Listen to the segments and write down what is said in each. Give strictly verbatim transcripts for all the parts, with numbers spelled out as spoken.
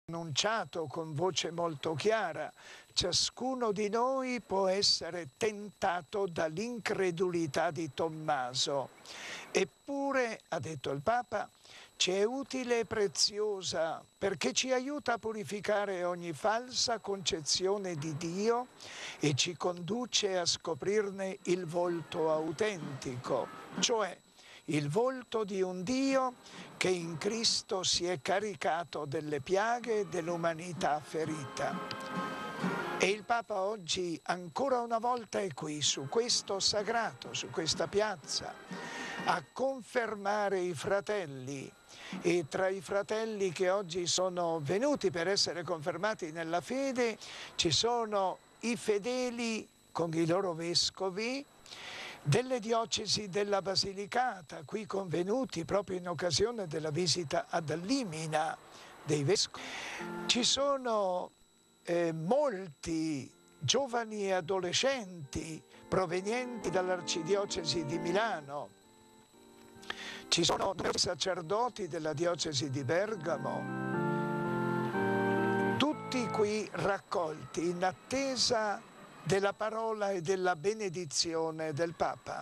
annunciato con voce molto chiara, ciascuno di noi può essere tentato dall'incredulità di Tommaso. Eppure, ha detto il Papa, ci è utile e preziosa perché ci aiuta a purificare ogni falsa concezione di Dio e ci conduce a scoprirne il volto autentico, cioè il volto di un Dio che in Cristo si è caricato delle piaghe dell'umanità ferita. E il Papa oggi ancora una volta è qui, su questo sagrato, su questa piazza, a confermare i fratelli. E tra i fratelli che oggi sono venuti per essere confermati nella fede ci sono i fedeli con i loro vescovi delle diocesi della Basilicata, qui convenuti proprio in occasione della visita ad Limina dei vescovi. Ci sono eh, molti giovani e adolescenti provenienti dall'arcidiocesi di Milano. Ci sono numerosi sacerdoti della diocesi di Bergamo, tutti qui raccolti in attesa della parola e della benedizione del Papa.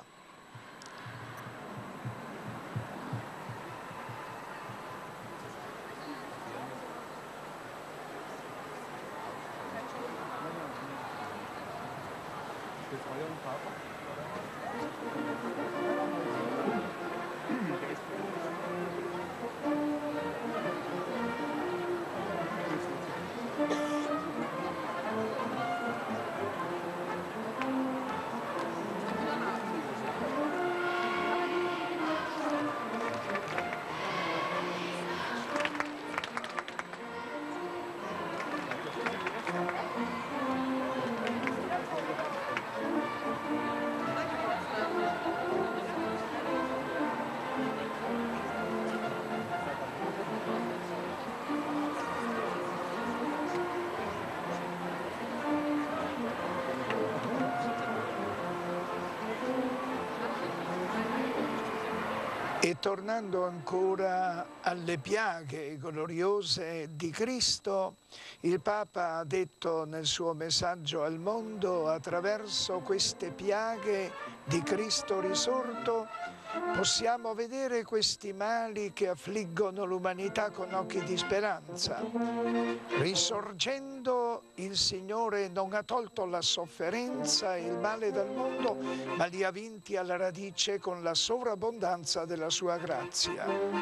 E tornando ancora alle piaghe gloriose di Cristo, il Papa ha detto nel suo messaggio al mondo: attraverso queste piaghe di Cristo risorto possiamo vedere questi mali che affliggono l'umanità con occhi di speranza. Risorgendo, il Signore non ha tolto la sofferenza e il male dal mondo, ma li ha vinti alla radice con la sovrabbondanza della sua grazia.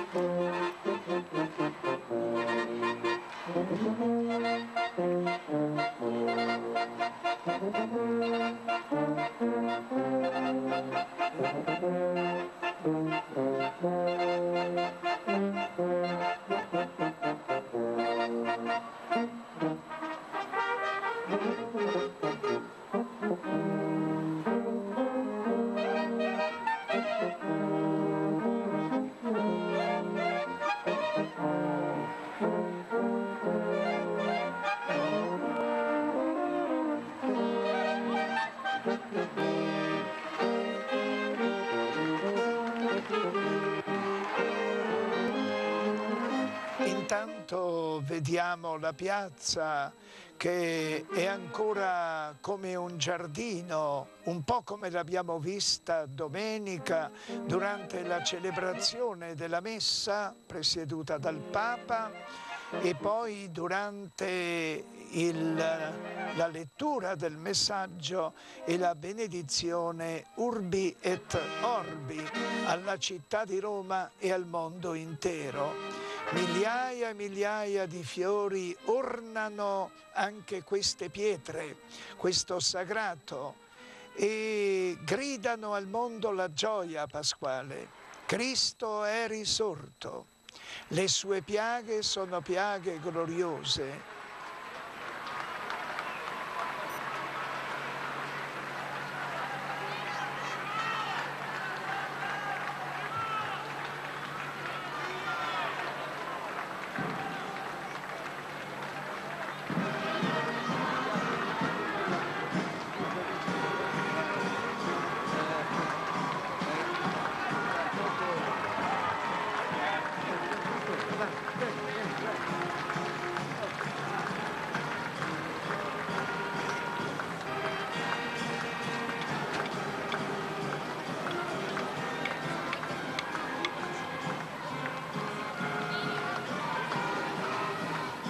Intanto vediamo la piazza che è ancora come un giardino, un po' come l'abbiamo vista domenica durante la celebrazione della messa presieduta dal Papa e poi durante il, la lettura del messaggio e la benedizione Urbi et Orbi alla città di Roma e al mondo intero. Migliaia e migliaia di fiori ornano anche queste pietre, questo sagrato, e gridano al mondo la gioia pasquale. Cristo è risorto, le sue piaghe sono piaghe gloriose.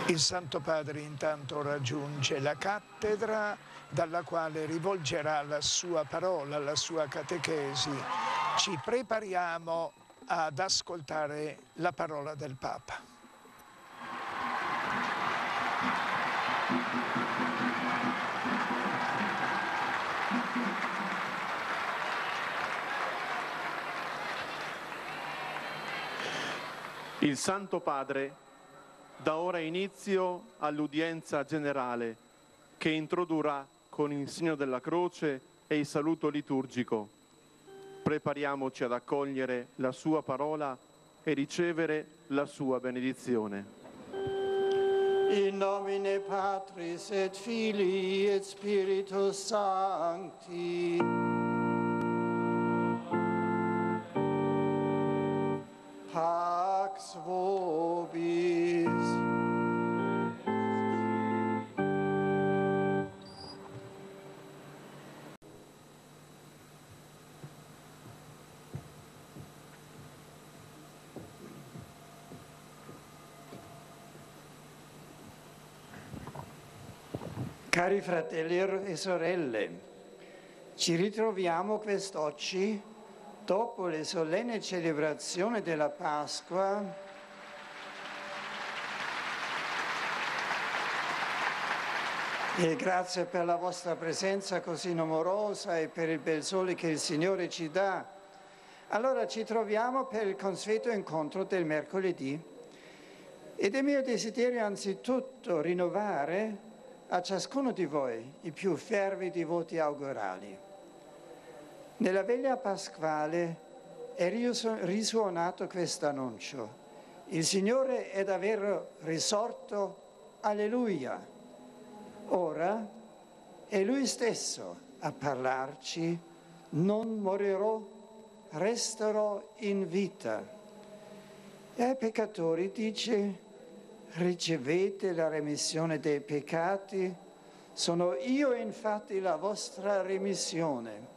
Il Santo Padre intanto raggiunge la cattedra dalla quale rivolgerà la sua parola, la sua catechesi. Ci prepariamo ad ascoltare la parola del Papa. Il Santo Padre dà ora inizio all'udienza generale che introdurrà con il segno della croce e il saluto liturgico. Prepariamoci ad accogliere la sua parola e ricevere la sua benedizione. In nomine Patris et Filii et Spiritus Sancti. Pax vobis. Cari fratelli e sorelle, ci ritroviamo quest'oggi dopo le solenne celebrazioni della Pasqua e grazie per la vostra presenza così numerosa e per il bel sole che il Signore ci dà. Allora ci troviamo per il consueto incontro del mercoledì ed è mio desiderio anzitutto rinnovare a ciascuno di voi i più fervidi voti augurali. Nella veglia pasquale è risuonato questo annuncio: il Signore è davvero risorto, alleluia. Ora è Lui stesso a parlarci: non morirò, resterò in vita. E ai peccatori dice: ricevete la remissione dei peccati, sono io infatti la vostra remissione.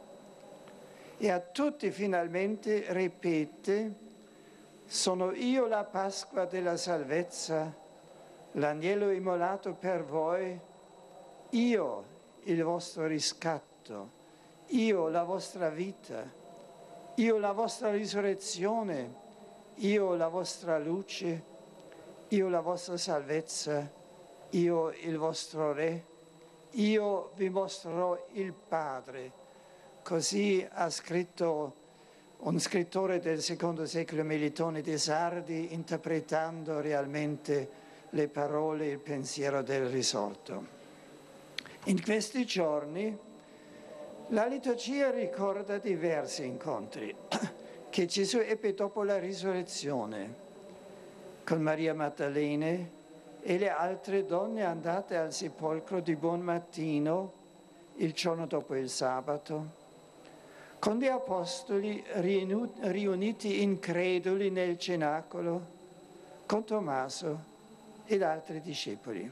E a tutti finalmente ripete: sono io la Pasqua della salvezza, l'agnello immolato per voi, io il vostro riscatto, io la vostra vita, io la vostra risurrezione, io la vostra luce, io la vostra salvezza, io il vostro Re, io vi mostrerò il Padre. Così ha scritto un scrittore del secondo secolo, Melitone di Sardi, interpretando realmente le parole e il pensiero del risorto. In questi giorni la liturgia ricorda diversi incontri che Gesù ebbe dopo la risurrezione, con Maria Maddalena e le altre donne andate al sepolcro di buon mattino il giorno dopo il sabato, con gli apostoli riuniti increduli nel cenacolo, con Tommaso ed altri discepoli.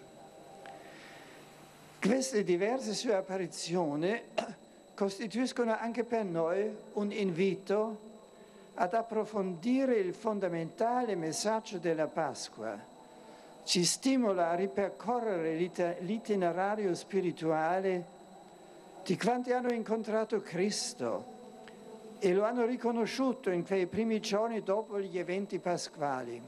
Queste diverse sue apparizioni costituiscono anche per noi un invito ad approfondire il fondamentale messaggio della Pasqua. Ci stimola a ripercorrere l'itinerario spirituale di quanti hanno incontrato Cristo e lo hanno riconosciuto in quei primi giorni dopo gli eventi pasquali.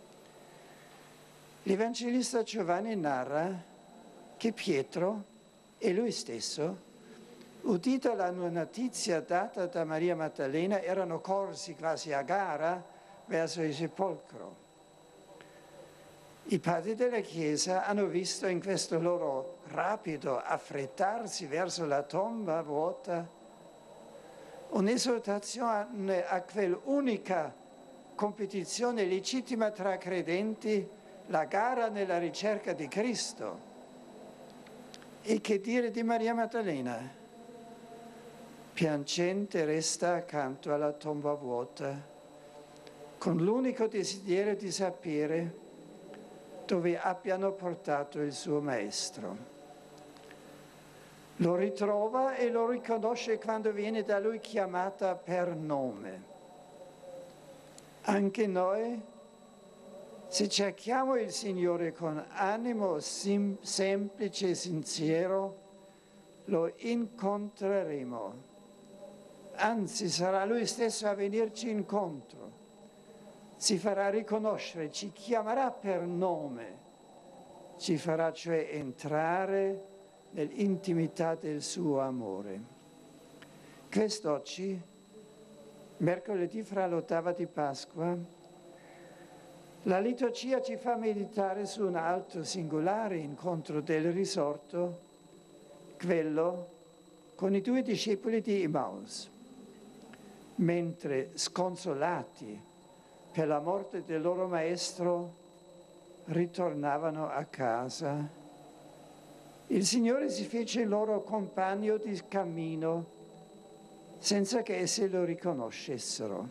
L'Evangelista Giovanni narra che Pietro e lui stesso, udita la notizia data da Maria Maddalena, erano corsi quasi a gara verso il sepolcro. I padri della Chiesa hanno visto in questo loro rapido affrettarsi verso la tomba vuota un'esortazione a quell'unica competizione legittima tra credenti, la gara nella ricerca di Cristo. E che dire di Maria Maddalena? Piangente resta accanto alla tomba vuota, con l'unico desiderio di sapere dove abbiano portato il suo maestro. Lo ritrova e lo riconosce quando viene da lui chiamata per nome. Anche noi Se cerchiamo il Signore con animo sim- semplice e sincero, lo incontreremo. Anzi, sarà Lui stesso a venirci incontro. Si farà riconoscere, ci chiamerà per nome, ci farà cioè entrare nell'intimità del suo amore. Quest'oggi, mercoledì fra l'ottava di Pasqua, la liturgia ci fa meditare su un altro singolare incontro del risorto, quello con i due discepoli di Emmaus. Mentre sconsolati per la morte del loro maestro ritornavano a casa, il Signore si fece loro compagno di cammino senza che essi lo riconoscessero.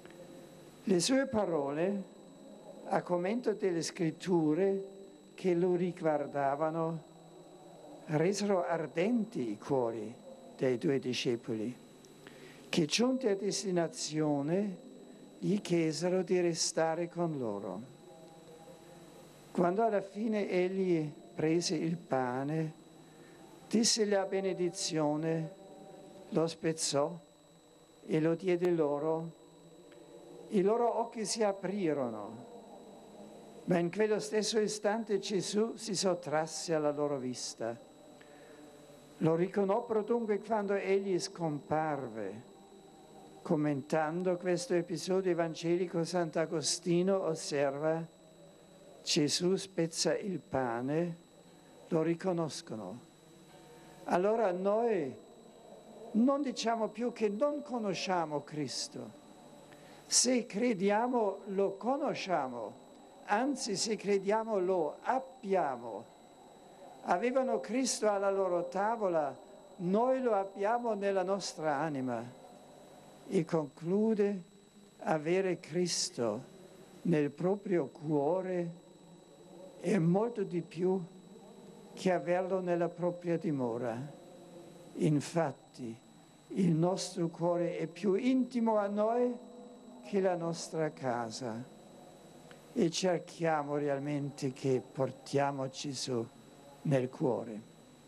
Le sue parole, a commento delle scritture che lo riguardavano, resero ardenti i cuori dei due discepoli, che giunti a destinazione gli chiesero di restare con loro. Quando alla fine egli prese il pane, disse la benedizione, lo spezzò e lo diede loro. I loro occhi si aprirono, ma in quello stesso istante Gesù si sottrasse alla loro vista. Lo riconobbero dunque quando egli scomparve. Commentando questo episodio evangelico, Sant'Agostino osserva: Gesù spezza il pane, lo riconoscono. Allora noi non diciamo più che non conosciamo Cristo. Se crediamo, lo conosciamo, anzi se crediamo, lo abbiamo. Avevano Cristo alla loro tavola, noi lo abbiamo nella nostra anima. E conclude: avere Cristo nel proprio cuore è molto di più che averlo nella propria dimora. Infatti, il nostro cuore è più intimo a noi che la nostra casa, e cerchiamo realmente che portiamo Gesù nel cuore.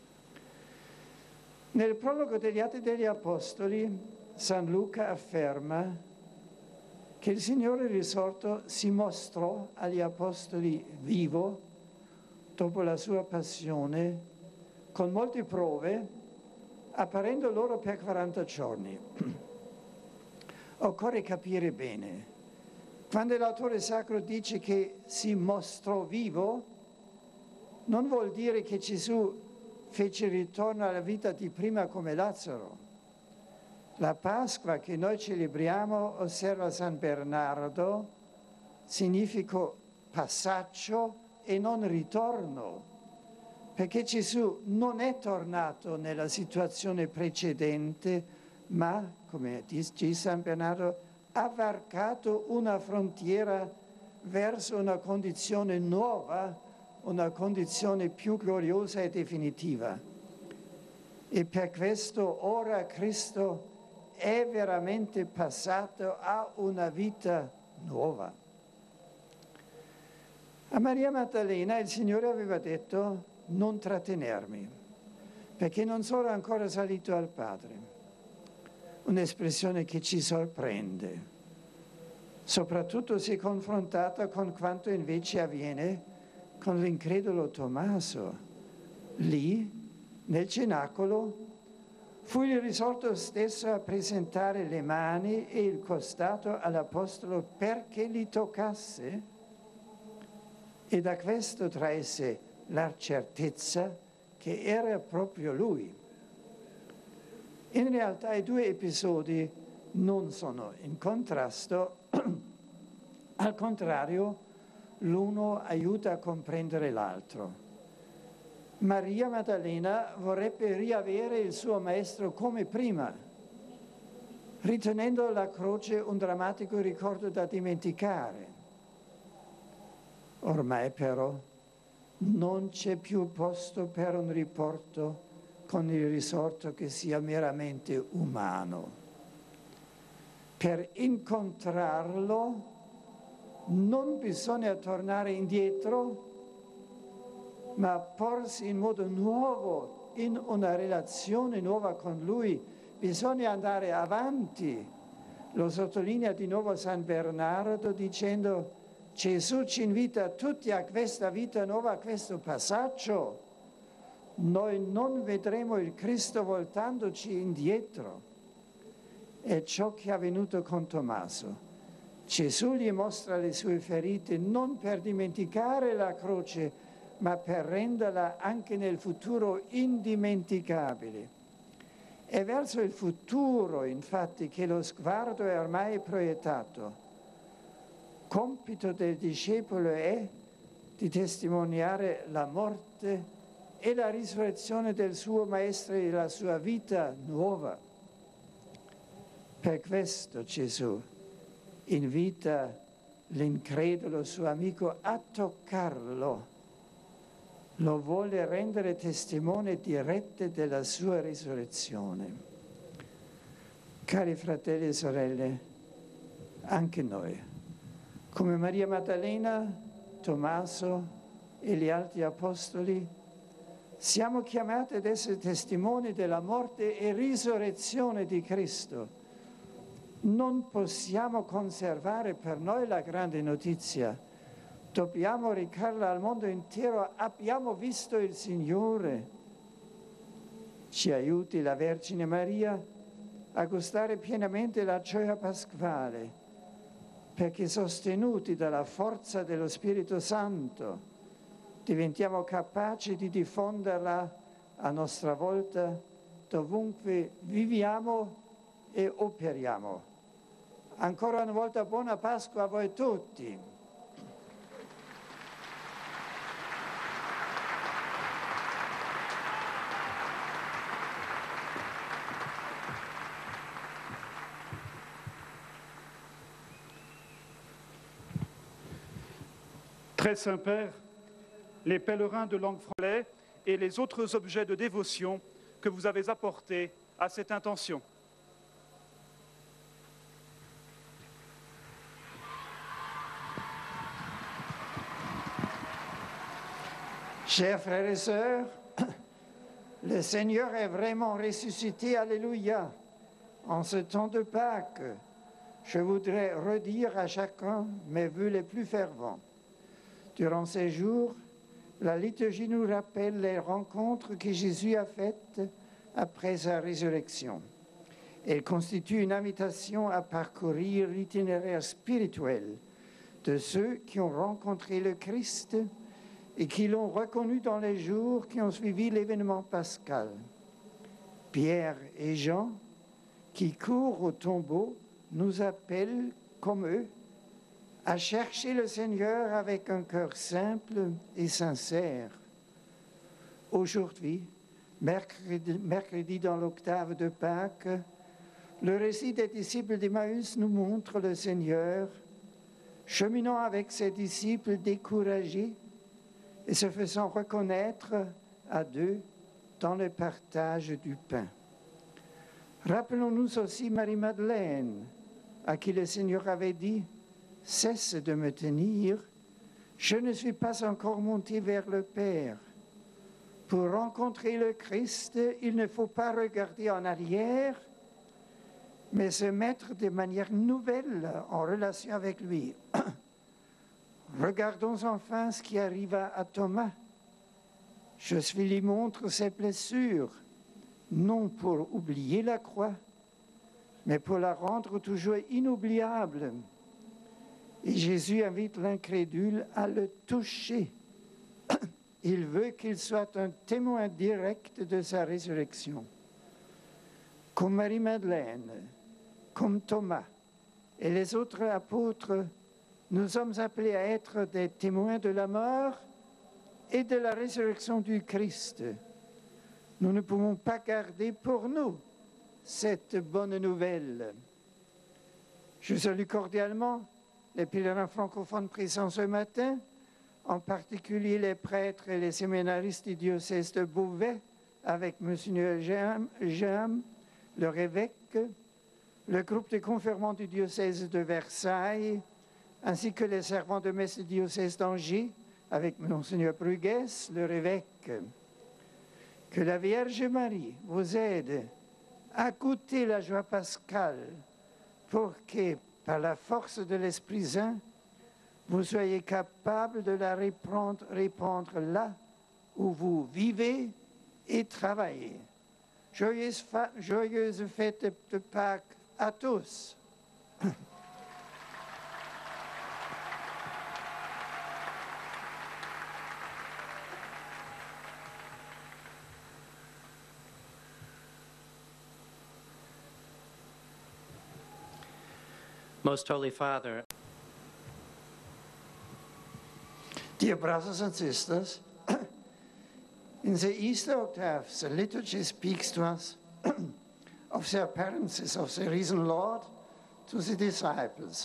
Nel prologo degli Atti degli Apostoli, San Luca afferma che il Signore risorto si mostrò agli Apostoli vivo dopo la sua passione, con molte prove, apparendo loro per quaranta giorni. Occorre capire bene, quando l'autore sacro dice che si mostrò vivo, non vuol dire che Gesù fece ritorno alla vita di prima come Lazzaro. La Pasqua che noi celebriamo, osserva San Bernardo, significa passaggio e non ritorno, perché Gesù non è tornato nella situazione precedente, ma, come dice San Bernardo, ha varcato una frontiera verso una condizione nuova, una condizione più gloriosa e definitiva. E per questo ora Cristo è veramente passato a una vita nuova. A Maria Maddalena il Signore aveva detto: non trattenermi, perché non sono ancora salito al Padre. Un'espressione che ci sorprende, soprattutto se confrontata con quanto invece avviene con l'incredulo Tommaso. Lì, nel cenacolo, fu il risorto stesso a presentare le mani e il costato all'Apostolo perché li toccasse, e da questo traesse la certezza che era proprio lui. In realtà i due episodi non sono in contrasto, al contrario, l'uno aiuta a comprendere l'altro. Maria Maddalena vorrebbe riavere il suo maestro come prima, ritenendo la croce un drammatico ricordo da dimenticare. Ormai però non c'è più posto per un riporto con il risorto che sia meramente umano. Per incontrarlo non bisogna tornare indietro, ma porsi in modo nuovo, in una relazione nuova con Lui. Bisogna andare avanti. Lo sottolinea di nuovo San Bernardo dicendo: Gesù ci invita tutti a questa vita nuova, a questo passaggio. Noi non vedremo il Cristo voltandoci indietro. È ciò che è avvenuto con Tommaso. Gesù gli mostra le sue ferite non per dimenticare la croce, ma per renderla anche nel futuro indimenticabile. È verso il futuro, infatti, che lo sguardo è ormai proiettato. Compito del discepolo è di testimoniare la morte e la risurrezione del suo Maestro e la sua vita nuova. Per questo Gesù invita l'incredulo suo amico a toccarlo. Lo vuole rendere testimone diretto della sua risurrezione. Cari fratelli e sorelle, anche noi, come Maria Maddalena, Tommaso e gli altri apostoli, siamo chiamati ad essere testimoni della morte e risurrezione di Cristo. Non possiamo conservare per noi la grande notizia. Dobbiamo recarla al mondo intero. Abbiamo visto il Signore. Ci aiuti la Vergine Maria a gustare pienamente la gioia pasquale, perché sostenuti dalla forza dello Spirito Santo diventiamo capaci di diffonderla a nostra volta dovunque viviamo e operiamo. Ancora una volta buona Pasqua a voi tutti. Très Saint-Père, les pèlerins de langue française et les autres objets de dévotion que vous avez apportés à cette intention. Chers frères et sœurs, le Seigneur est vraiment ressuscité, alléluia. En ce temps de Pâques, je voudrais redire à chacun mes vœux les plus fervents. Durant ces jours, la liturgie nous rappelle les rencontres que Jésus a faites après sa résurrection. Elle constitue une invitation à parcourir l'itinéraire spirituel de ceux qui ont rencontré le Christ et qui l'ont reconnu dans les jours qui ont suivi l'événement pascal. Pierre et Jean, qui courent au tombeau, nous appellent, comme eux, à chercher le Seigneur avec un cœur simple et sincère. Aujourd'hui, mercredi, mercredi dans l'octave de Pâques, le récit des disciples d'Emmaüs nous montre le Seigneur cheminant avec ses disciples découragés et se faisant reconnaître à deux dans le partage du pain. Rappelons-nous aussi Marie-Madeleine, à qui le Seigneur avait dit « Cesse de me tenir, je ne suis pas encore monté vers le Père. Pour rencontrer le Christ, il ne faut pas regarder en arrière, mais se mettre de manière nouvelle en relation avec lui. » Regardons enfin ce qui arriva à Thomas. Je lui montre ses blessures, non pour oublier la croix, mais pour la rendre toujours inoubliable. Et Jésus invite l'incrédule à le toucher. Il veut qu'il soit un témoin direct de sa résurrection. Comme Marie-Madeleine, comme Thomas et les autres apôtres, nous sommes appelés à être des témoins de la mort et de la résurrection du Christ. Nous ne pouvons pas garder pour nous cette bonne nouvelle. Je salue cordialement les pèlerins francophones présents ce matin, en particulier les prêtres et les séminaristes du diocèse de Beauvais, avec M. Jam, leur évêque, le groupe de confirmants du diocèse de Versailles, ainsi que les servants de messe du diocèse d'Angers, avec Monseigneur Bruguès, leur évêque. Que la Vierge Marie vous aide à goûter la joie pascale pour que, par la force de l'Esprit Saint, vous soyez capable de la répandre, répandre là où vous vivez et travaillez. Joyeuse, joyeuse fête de Pâques à tous. Most Holy Father, dear brothers and sisters, in the Easter octave, the liturgy speaks to us of the appearances of the risen Lord to the disciples.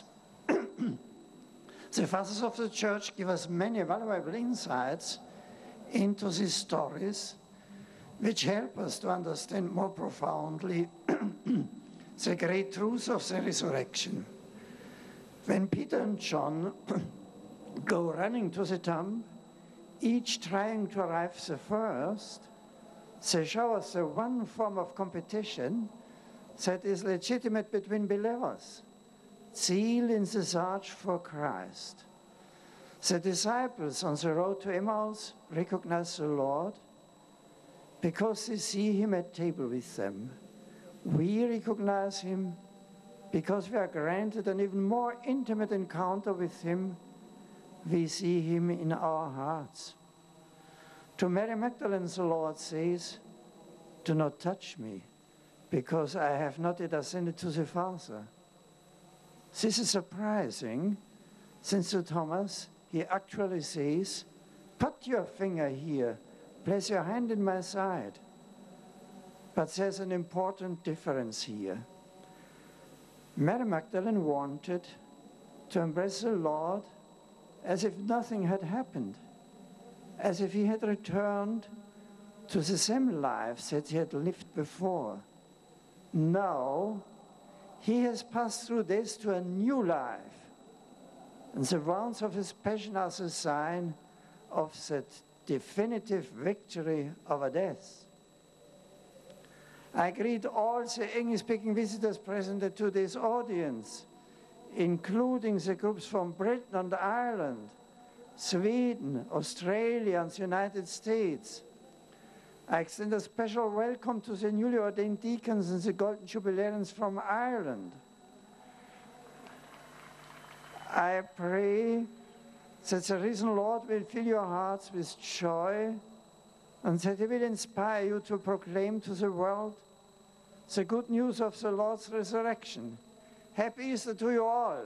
The fathers of the Church give us many valuable insights into these stories, which help us to understand more profoundly the great truth of the resurrection. When Peter and John go running to the tomb, each trying to arrive the first, they show us the one form of competition that is legitimate between believers: zeal in the search for Christ. The disciples on the road to Emmaus recognize the Lord because they see him at table with them. We recognize him because we are granted an even more intimate encounter with him. We see him in our hearts. To Mary Magdalene, the Lord says, "Do not touch me, because I have not yet ascended to the Father." This is surprising, since to Thomas, he actually says, "Put your finger here, place your hand in my side." But there's an important difference here. Mary Magdalene wanted to embrace the Lord as if nothing had happened, as if he had returned to the same life that he had lived before. Now, he has passed through death to a new life, and the wounds of his passion are the sign of that definitive victory over death. I greet all the English-speaking visitors present at today's audience, including the groups from Britain and Ireland, Sweden, Australia, and the United States. I extend a special welcome to the newly ordained deacons and the Golden Jubilarians from Ireland. I pray that the risen Lord will fill your hearts with joy and that he will inspire you to proclaim to the world the good news of the Lord's resurrection. Happy Easter to you all.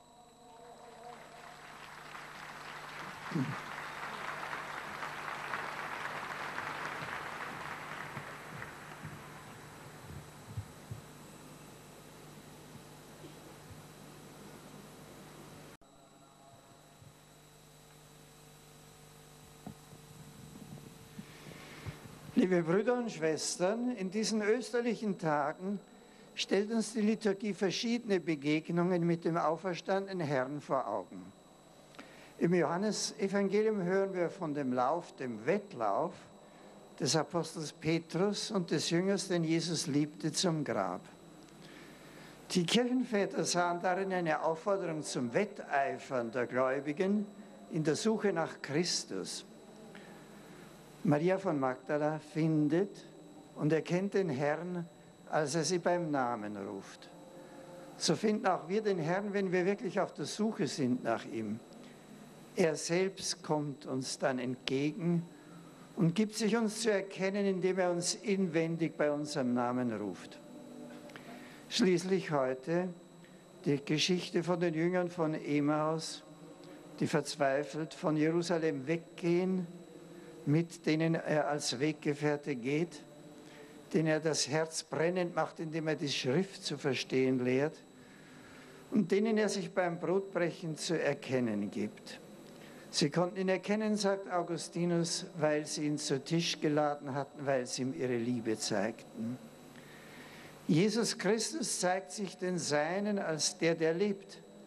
Liebe Brüder und Schwestern, in diesen österlichen Tagen stellt uns die Liturgie verschiedene Begegnungen mit dem auferstandenen Herrn vor Augen. Im Johannesevangelium hören wir von dem Lauf, dem Wettlauf des Apostels Petrus und des Jüngers, den Jesus liebte, zum Grab. Die Kirchenväter sahen darin eine Aufforderung zum Wetteifern der Gläubigen in der Suche nach Christus. Maria von Magdala findet und erkennt den Herrn, als er sie beim Namen ruft. So finden auch wir den Herrn, wenn wir wirklich auf der Suche sind nach ihm. Er selbst kommt uns dann entgegen und gibt sich uns zu erkennen, indem er uns inwendig bei unserem Namen ruft. Schließlich heute die Geschichte von den Jüngern von Emmaus, die verzweifelt von Jerusalem weggehen, mit denen er als Weggefährte geht, denen er das Herz brennend macht, indem er die Schrift zu verstehen lehrt und denen er sich beim Brotbrechen zu erkennen gibt. Sie konnten ihn erkennen, sagt Augustinus, weil sie ihn zu Tisch geladen hatten, weil sie ihm ihre Liebe zeigten. Jesus Christus zeigt sich den Seinen als der, der lebt,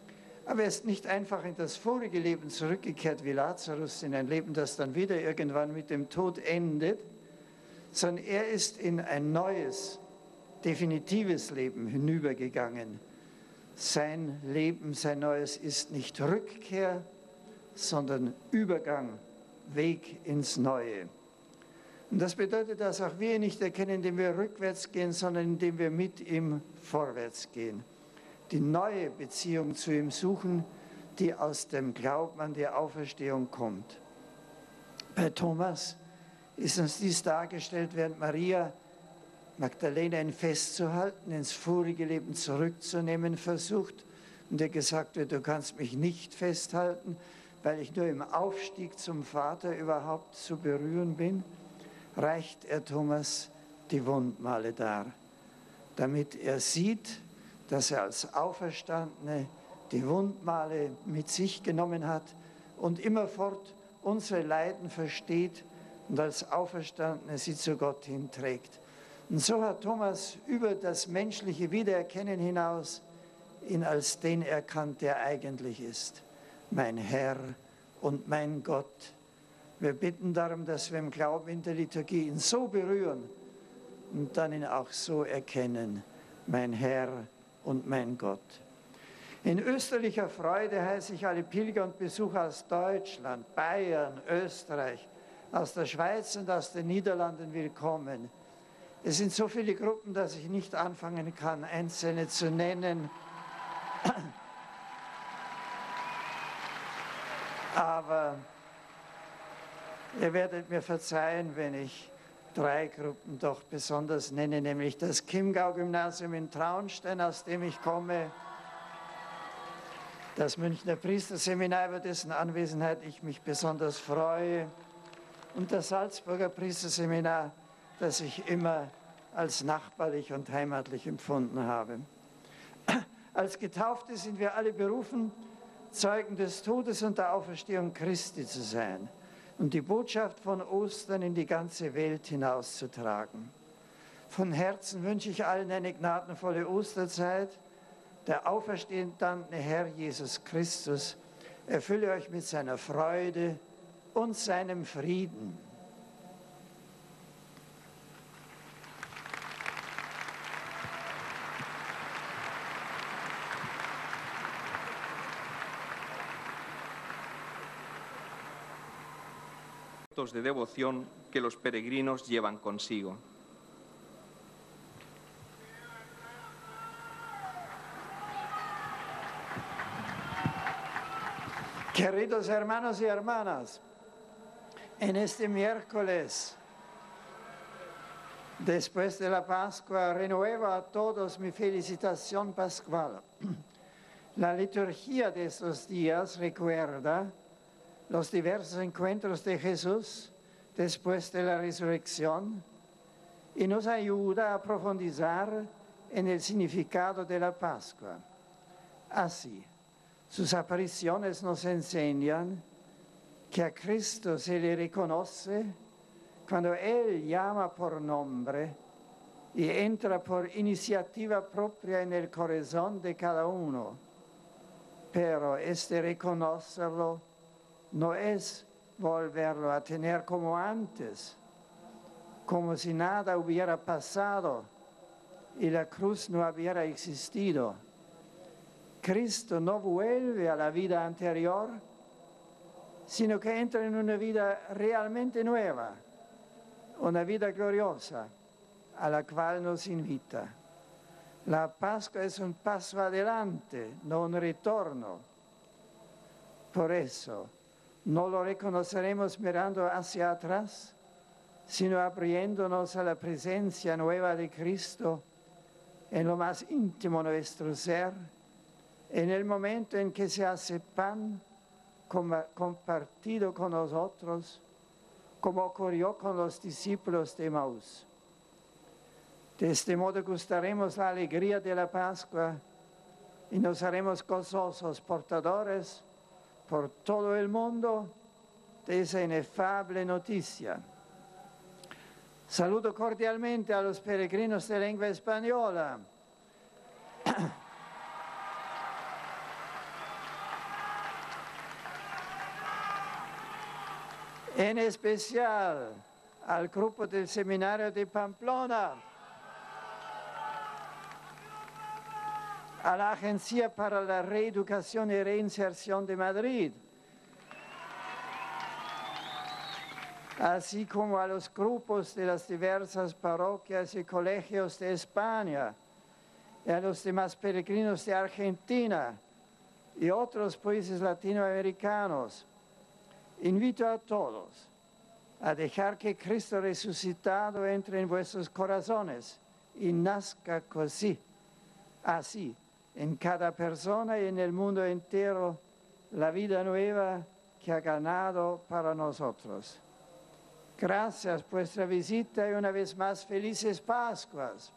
Aber er ist nicht einfach in das vorige Leben zurückgekehrt wie Lazarus, in ein Leben, das dann wieder irgendwann mit dem Tod endet, sondern er ist in ein neues, definitives Leben hinübergegangen. Sein Leben, sein neues ist nicht Rückkehr, sondern Übergang, Weg ins Neue. Und das bedeutet, dass auch wir ihn nicht erkennen, indem wir rückwärts gehen, sondern indem wir mit ihm vorwärts gehen. Die neue Beziehung zu ihm suchen, die aus dem Glauben an die Auferstehung kommt. Bei Thomas ist uns dies dargestellt, während Maria Magdalena ihn festzuhalten, ins vorige Leben zurückzunehmen versucht und ihr gesagt wird, du kannst mich nicht festhalten, weil ich nur im Aufstieg zum Vater überhaupt zu berühren bin, reicht er Thomas die Wundmale dar, damit er sieht, dass er als Auferstandene die Wundmale mit sich genommen hat und immerfort unsere Leiden versteht und als Auferstandene sie zu Gott hinträgt. Und so hat Thomas über das menschliche Wiedererkennen hinaus ihn als den erkannt, der eigentlich ist, mein Herr und mein Gott. Wir bitten darum, dass wir im Glauben in der Liturgie ihn so berühren und dann ihn auch so erkennen, mein Herr und mein Gott. In österlicher Freude heiße ich alle Pilger und Besucher aus Deutschland, Bayern, Österreich, aus der Schweiz und aus den Niederlanden willkommen. Es sind so viele Gruppen, dass ich nicht anfangen kann, einzelne zu nennen. Aber ihr werdet mir verzeihen, wenn ich drei Gruppen doch besonders nenne, nämlich das Chiemgau-Gymnasium in Traunstein, aus dem ich komme, das Münchner Priesterseminar, über dessen Anwesenheit ich mich besonders freue, und das Salzburger Priesterseminar, das ich immer als nachbarlich und heimatlich empfunden habe. Als Getaufte sind wir alle berufen, Zeugen des Todes und der Auferstehung Christi zu sein und die Botschaft von Ostern in die ganze Welt hinauszutragen. Von Herzen wünsche ich allen eine gnadenvolle Osterzeit. Der auferstehende Herr Jesus Christus erfülle euch mit seiner Freude und seinem Frieden. De devoción que los peregrinos llevan consigo. Queridos hermanos y hermanas, en este miércoles, después de la Pascua, renuevo a todos mi felicitación pascual. La liturgia de estos días recuerda los diversos encuentros de Jesús después de la resurrección y nos ayuda a profundizar en el significado de la Pascua. Así, sus apariciones nos enseñan que a Cristo se le reconoce cuando Él llama por nombre y entra por iniciativa propia en el corazón de cada uno. Pero este reconocerlo no es volverlo a tener como antes, como si nada hubiera pasado y la cruz no hubiera existido. Cristo no vuelve a la vida anterior, sino que entra en una vida realmente nueva, una vida gloriosa, a la cual nos invita. La Pascua es un paso adelante, no un retorno. Por eso, no lo reconoceremos mirando hacia atrás, sino abriéndonos a la presencia nueva de Cristo en lo más íntimo de nuestro ser, en el momento en que se hace pan compartido con nosotros, como ocurrió con los discípulos de Emaús. De este modo gustaremos la alegría de la Pascua y nos haremos gozosos portadores por todo el mundo de esa inefable noticia. Saludo cordialmente a los peregrinos de lengua española. en especial al grupo del Seminario de Pamplona, a la Agencia para la Reeducación y Reinserción de Madrid, así como a los grupos de las diversas parroquias y colegios de España, y a los demás peregrinos de Argentina y otros países latinoamericanos. Invito a todos a dejar que Cristo resucitado entre en vuestros corazones y nazca así, así, en cada persona y en el mundo entero, la vida nueva que ha ganado para nosotros. Gracias por vuestra visita y una vez más felices Pascuas.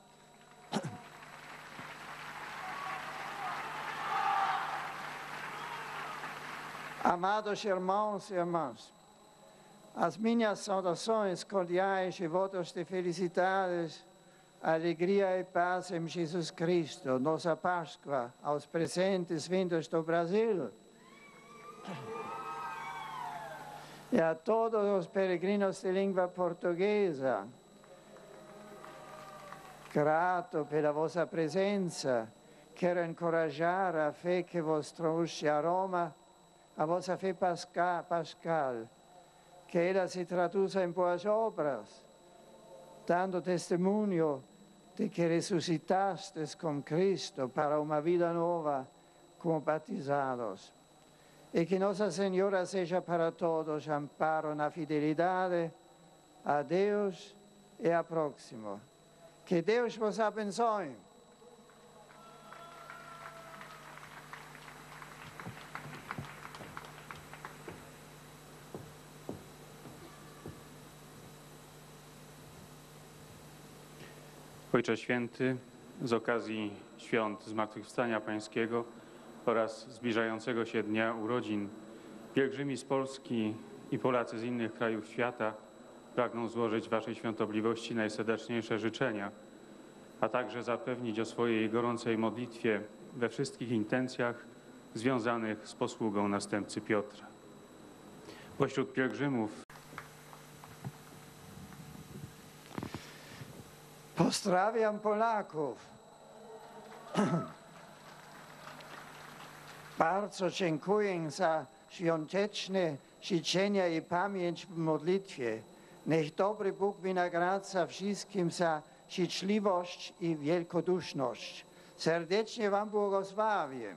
Amados irmãos e irmãs, as minhas saudações cordiais e votos de felicidades, alegria e paz em Jesus Cristo, nossa Páscoa, aos presentes vindos do Brasil e a todos os peregrinos de língua portuguesa. Grato pela vossa presença, quero encorajar a fé que vos trouxe a Roma, a vossa fé pascal, que ela se traduza em boas obras, dando testemunho de que ressuscitastes com Cristo para uma vida nova como batizados. E que Nossa Senhora seja para todos amparo na fidelidade a Deus e a próximo. Que Deus vos abençoe. Ojcze Święty, z okazji świąt Zmartwychwstania Pańskiego oraz zbliżającego się dnia urodzin, pielgrzymi z Polski i Polacy z innych krajów świata pragną złożyć Waszej Świątobliwości najserdeczniejsze życzenia, a także zapewnić o swojej gorącej modlitwie we wszystkich intencjach związanych z posługą następcy Piotra. Pośród pielgrzymów Pozdrawiam Polaków. Bardzo dziękuję za świąteczne życzenia i pamięć w modlitwie. Niech dobry Bóg wynagradza wszystkim za życzliwość i wielkoduszność. Serdecznie Wam błogosławię.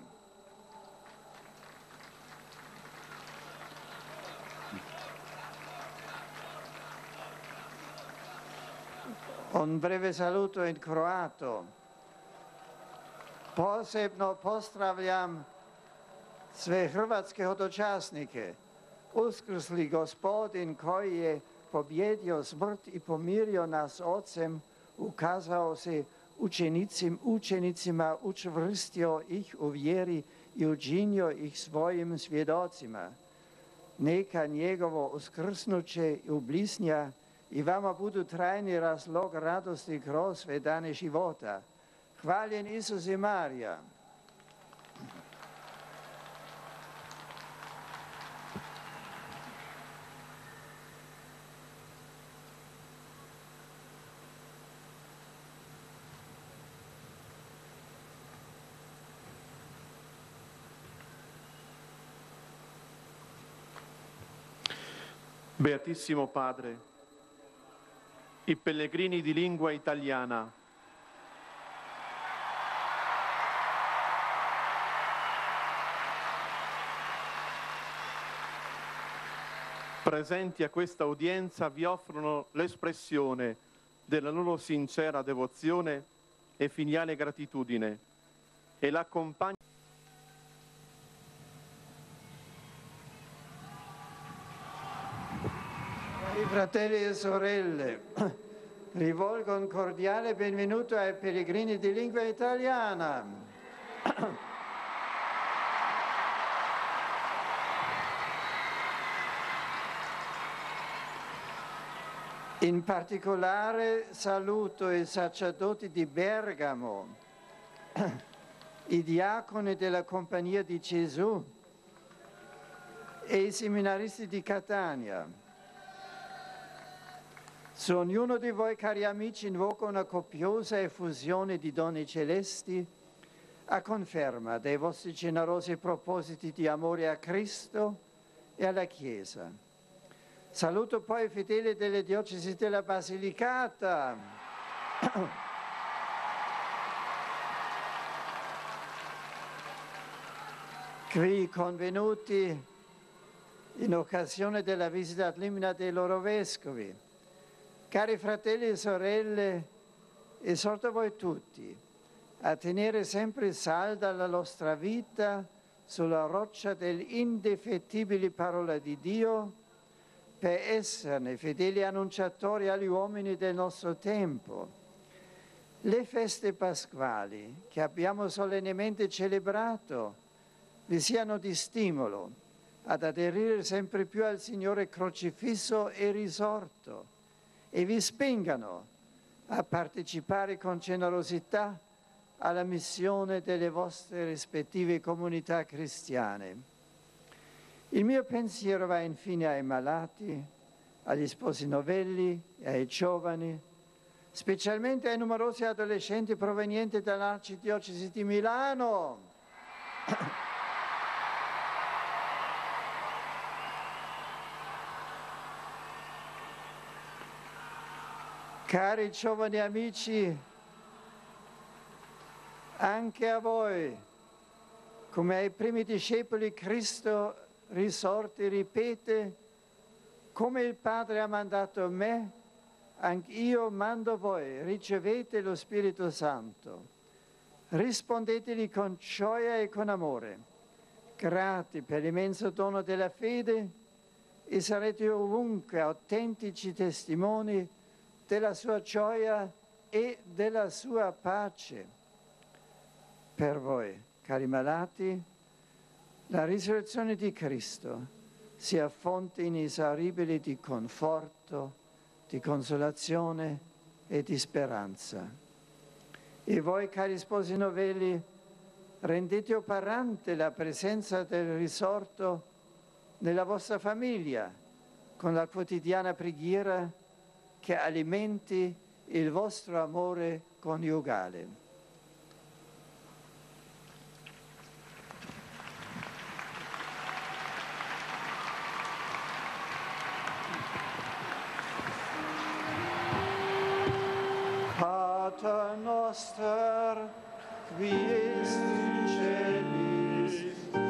Un breve saluto in croato. Posebno pozdravljam sve hrvatske hodočasnike. Uskrsli Gospodin koji je pobjedio smrt i pomirio nas Otcem, ukazao se učenicim, učenicima, učvrstio ih u vjeri i učinio ih svojim svjedocima. Neka njegovo uskrsnuće i ubliznja i vama budu trajni razlog radosti kroz sve dane života. Hvaljen Isus i Marija. Beatissimo Padre, i pellegrini di lingua italiana, presenti a questa udienza vi offrono l'espressione della loro sincera devozione e filiale gratitudine e l'accompagnano. Fratelli e sorelle, rivolgo un cordiale benvenuto ai pellegrini di lingua italiana. In particolare saluto i sacerdoti di Bergamo, i diaconi della Compagnia di Gesù e i seminaristi di Catania. Su ognuno di voi, cari amici, invoco una copiosa effusione di doni celesti a conferma dei vostri generosi propositi di amore a Cristo e alla Chiesa. Saluto poi i fedeli delle diocesi della Basilicata. Qui convenuti in occasione della visita ad Limina dei loro vescovi. Cari fratelli e sorelle, esorto voi tutti a tenere sempre salda la nostra vita sulla roccia dell'indefettibile parola di Dio per esserne fedeli annunciatori agli uomini del nostro tempo. Le feste pasquali che abbiamo solennemente celebrato vi siano di stimolo ad aderire sempre più al Signore crocifisso e risorto e vi spingano a partecipare con generosità alla missione delle vostre rispettive comunità cristiane. Il mio pensiero va infine ai malati, agli sposi novelli e ai giovani, specialmente ai numerosi adolescenti provenienti dall'Arcidiocesi di Milano. Cari giovani amici, anche a voi, come ai primi discepoli, Cristo risorti ripete: come il Padre ha mandato me, anch'io mando voi, ricevete lo Spirito Santo. Rispondetegli con gioia e con amore, grati per l'immenso dono della fede, e sarete ovunque autentici testimoni della sua gioia e della sua pace. Per voi, cari malati, la risurrezione di Cristo sia fonte inesauribile di conforto, di consolazione e di speranza. E voi, cari sposi novelli, rendete operante la presenza del risorto nella vostra famiglia con la quotidiana preghiera che alimenti il vostro amore coniugale. Pater noster, qui est in celis,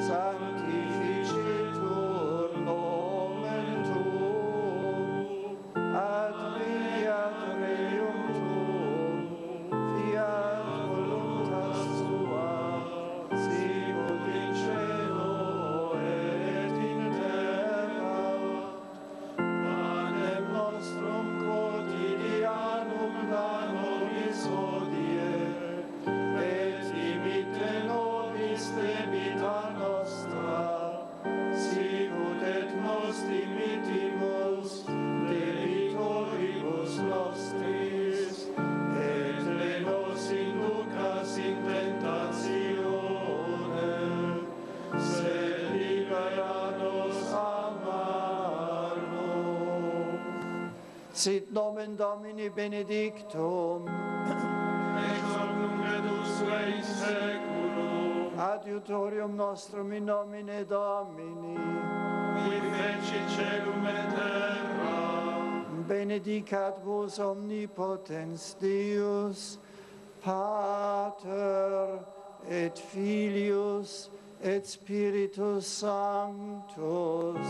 sanctificetur nomen tuum, adveniat regnum tuum, fiat voluntas tua, sicut in cielo et in terra. Panem nostrum quotidianum da nobis hodie, et dimitte nobis debita nostra, sicut et nos dimittimus debitoribus nostris, et ne nos inducas in tentatione, sed libera nos a malo. Sit nomen Domini benedictum, ex hoc nunc et usque in seculum, adiutorium nostrum in nomine Domini, qui feci celum et terra, benedicat vos omnipotens Deus, Pater et Filius et Spiritus Sanctus.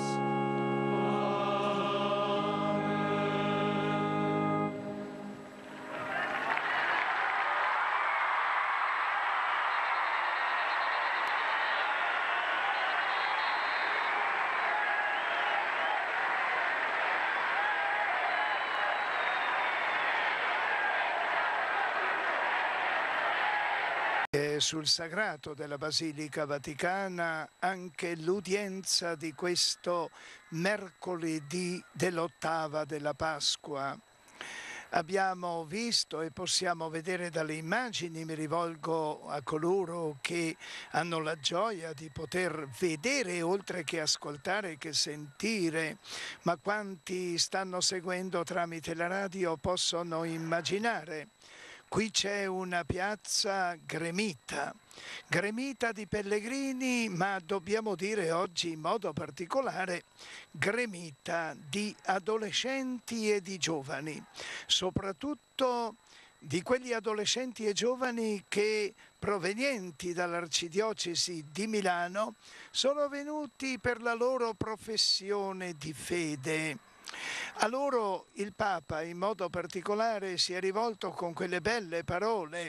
E sul sagrato della Basilica Vaticana anche l'udienza di questo mercoledì dell'ottava della Pasqua. Abbiamo visto e possiamo vedere dalle immagini, mi rivolgo a coloro che hanno la gioia di poter vedere oltre che ascoltare che sentire, ma quanti stanno seguendo tramite la radio possono immaginare. Qui c'è una piazza gremita, gremita di pellegrini, ma dobbiamo dire oggi in modo particolare gremita di adolescenti e di giovani, soprattutto di quegli adolescenti e giovani che, provenienti dall'Arcidiocesi di Milano, sono venuti per la loro professione di fede. A loro il Papa in modo particolare si è rivolto con quelle belle parole: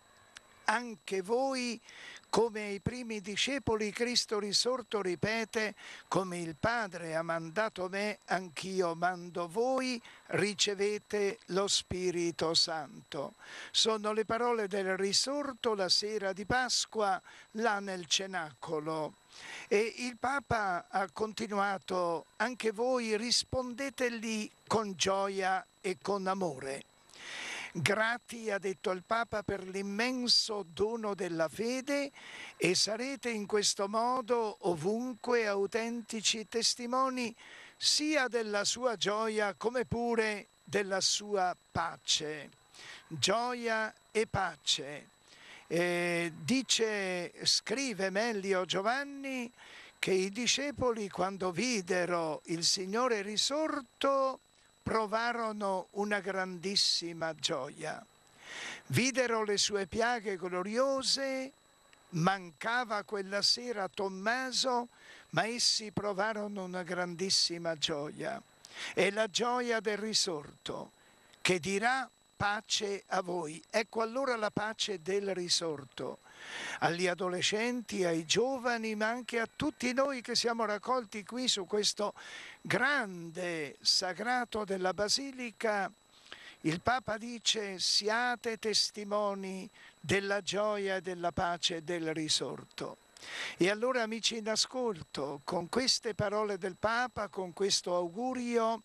anche voi, come ai primi discepoli, Cristo risorto ripete: come il Padre ha mandato me, anch'io mando voi, ricevete lo Spirito Santo. Sono le parole del risorto la sera di Pasqua là nel cenacolo. E il Papa ha continuato: anche voi rispondete lì con gioia e con amore. Grati, ha detto il Papa, per l'immenso dono della fede, e sarete in questo modo ovunque autentici testimoni sia della sua gioia come pure della sua pace. Gioia e pace. Eh, dice, scrive Mellio Giovanni, che i discepoli, quando videro il Signore risorto, provarono una grandissima gioia. Videro le sue piaghe gloriose, mancava quella sera Tommaso, ma essi provarono una grandissima gioia. È la gioia del risorto, che dirà: pace a voi. Ecco allora la pace del risorto. Agli adolescenti, ai giovani, ma anche a tutti noi che siamo raccolti qui su questo grande sagrato della Basilica, il Papa dice: siate testimoni della gioia e della pace del risorto. E allora, amici in ascolto, con queste parole del Papa, con questo augurio,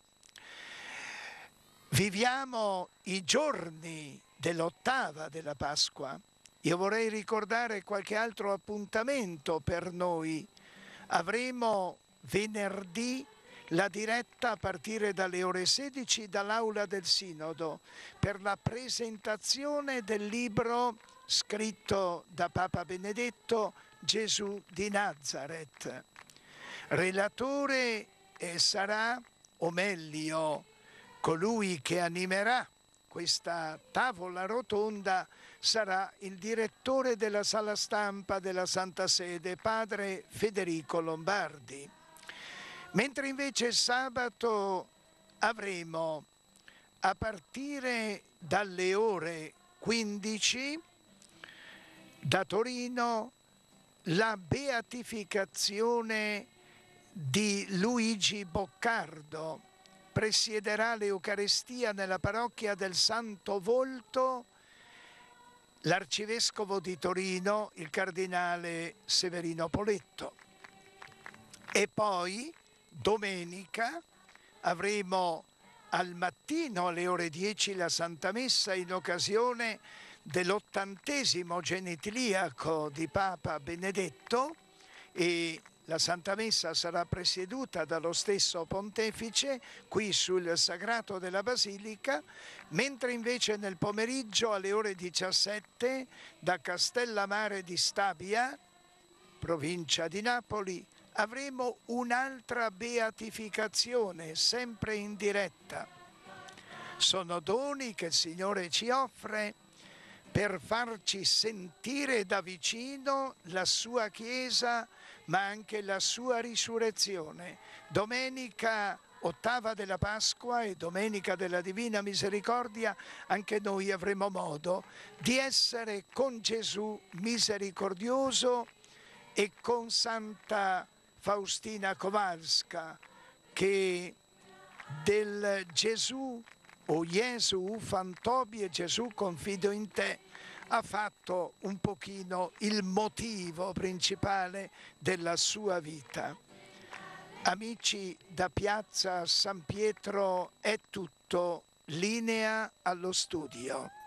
viviamo i giorni dell'ottava della Pasqua. Io vorrei ricordare qualche altro appuntamento per noi. Avremo venerdì la diretta a partire dalle ore sedici dall'Aula del Sinodo per la presentazione del libro scritto da Papa Benedetto, Gesù di Nazareth. Relatore eh, sarà, o meglio, colui che animerà questa tavola rotonda sarà il direttore della sala stampa della Santa Sede, padre Federico Lombardi. Mentre invece sabato avremo, a partire dalle ore quindici, da Torino, la beatificazione di Luigi Boccardo. Presiederà l'Eucaristia nella parrocchia del Santo Volto l'arcivescovo di Torino, il cardinale Severino Poletto. E poi domenica avremo al mattino alle ore dieci la Santa Messa in occasione dell'ottantesimo genitiliaco di Papa Benedetto, e la Santa Messa sarà presieduta dallo stesso Pontefice qui sul Sagrato della Basilica, mentre invece nel pomeriggio alle ore diciassette da Castellammare di Stabia, provincia di Napoli, avremo un'altra beatificazione, sempre in diretta. Sono doni che il Signore ci offre per farci sentire da vicino la sua Chiesa, ma anche la sua risurrezione. Domenica ottava della Pasqua e domenica della Divina Misericordia, anche noi avremo modo di essere con Gesù misericordioso e con Santa Faustina Kowalska, che del Gesù, o Gesù ufam tobie, Gesù confido in te, ha fatto un pochino il motivo principale della sua vita. Amici, da Piazza San Pietro è tutto. Linea allo studio.